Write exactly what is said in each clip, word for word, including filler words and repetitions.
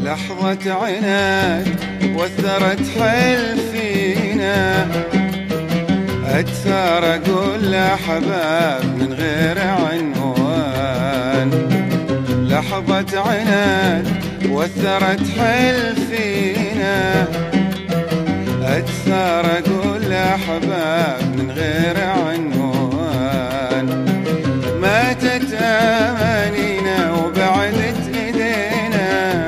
لحظة عناد وثرت حلفينا، أكثر أقول لأحباب من غير عنوان. لحظة عناد وثرت حلفينا، أكثر أقول لأحباب من غير عنوان. ماتت أمانينا وبعدت إيدينا،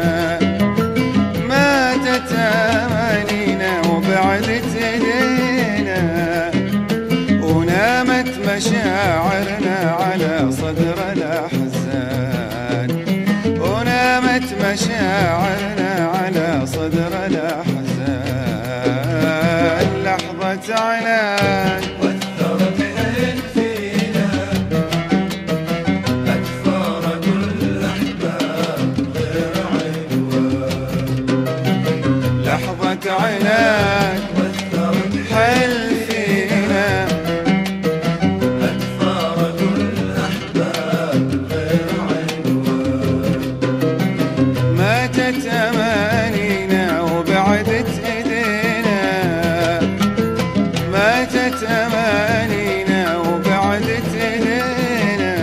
ماتت أمانينا وبعدت إيدينا، ونامت مشاعرنا على صدر الأحزان، ونامت مشاعرنا على صدر الأحزان. لحظة عناد وثرت حلفينا، أكثر كل أحباب غير عنوان. لحظة عناد وثرت حلفينا، أكثر كل أحباب غير عنوان. ماتت أمانينا وبعدت إيدينا، ماتت أمانينا وبعدت إيدينا،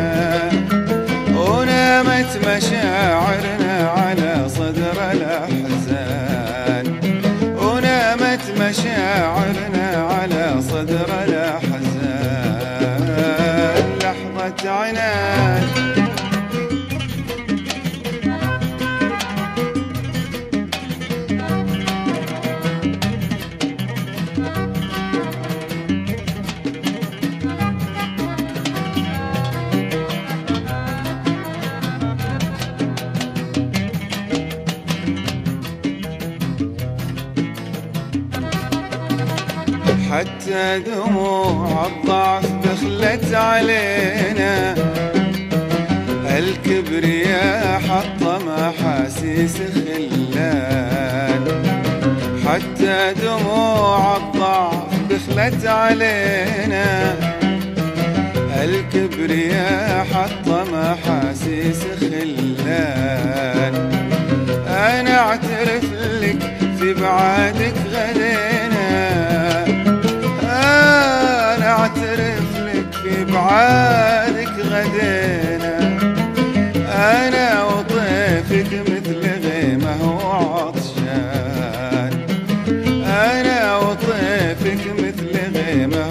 ونامت مشاعرنا على صدر الأحزان، ونامت مشاعرنا على صدر الأحزان. لحظة عناد حتى دموع الضعف دخلت علينا، الكبرياء حطم أحاسيس خلان. حتى دموع الضعف دخلت علينا، الكبرياء حطم أحاسيس خلان. أنا أعترف لك في بعادك غدينا، أنا أعترف لك في بعادك غدينا، أنا وطيفك مثل غيمة وعطشان، أنا وطيفك مثل غيمة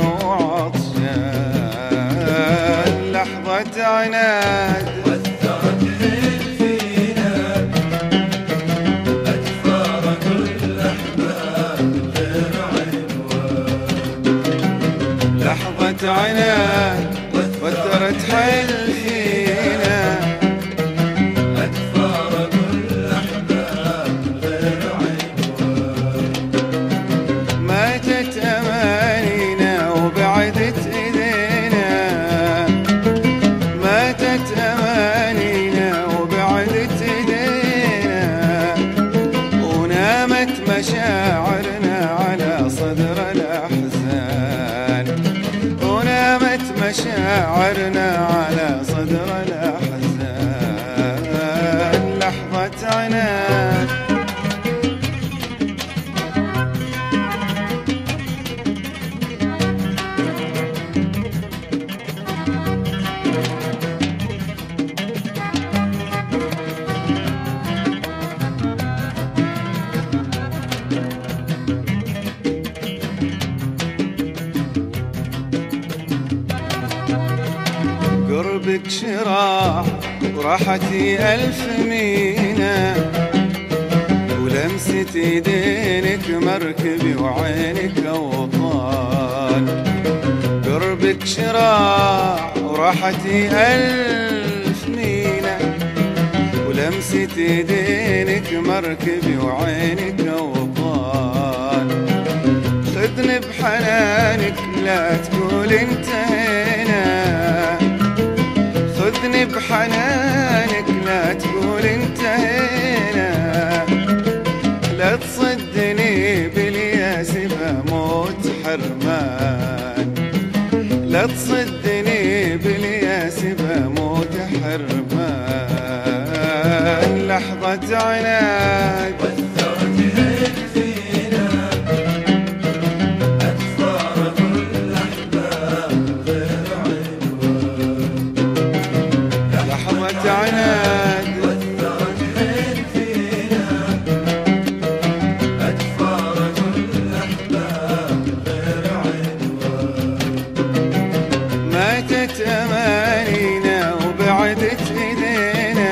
وعطشان. لحظة عناد وثرت حلفينا، أكثر كل أحباب غير عنوان. لحظة عناد وثرت حلفينا، أكثر كل أحباب غير عنوان. ماتت أمانينا وبعدت إيدينا، ماتت أمانينا وبعدت إيدينا، ونامت مشاعرنا على صدر الأحزان، ونامت مشاعرنا على صدر الأحزان. لحظة عناد قربك شراع وراحتي ألف مينا، ولمسة ايدينك مركبي وعينك أوطان. قربك شراع وراحتي ألف مينا، ولمسة ايدينك مركبي وعينك أوطان. خذني بحنانك لا تقول انتهينا، خذني بحنانك لا تقول انتهينا. لا تصدني بالياس بموت حرمان، لا تصدني بالياس بموت حرمان. لحظة لحظة عناد وثرت حيل فينا أكثر كل أحباب غير عنوان. لحظة عناد وثرت حيل فينا أكثر كل أحباب غير عنوان. ماتت أمانينا وبعدت إيدينا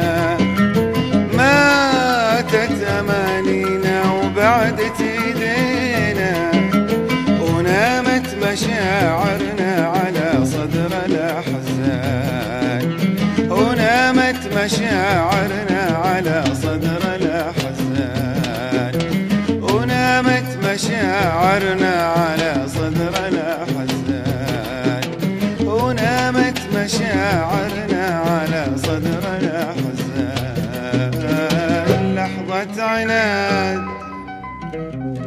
ماتت أمانينا وبعدت إيدينا ونامت مشاعرنا على صدر الأحزان ونامت مشاعرنا على صدر الأحزان ونامت مشاعرنا على صدر الأحزان ونامت مشاعرنا على صدر الأحزان. لحظة عناد